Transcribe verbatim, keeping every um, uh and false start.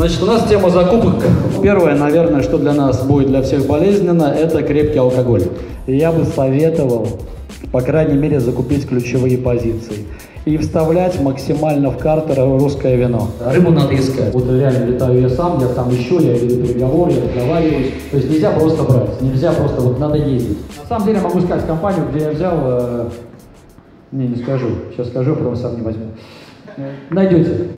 Значит, у нас тема закупок. Первое, наверное, что для нас будет для всех болезненно, это крепкий алкоголь. И я бы советовал, по крайней мере, закупить ключевые позиции и вставлять максимально в карты русское вино. Рыбу надо искать. Вот реально летаю я сам, я сам ищу, я веду переговоры, я договариваюсь. То есть нельзя просто брать, нельзя просто, вот надо ездить. На самом деле могу сказать компанию, где я взял, э, не, не скажу, сейчас скажу, потом сам не возьму. Найдете.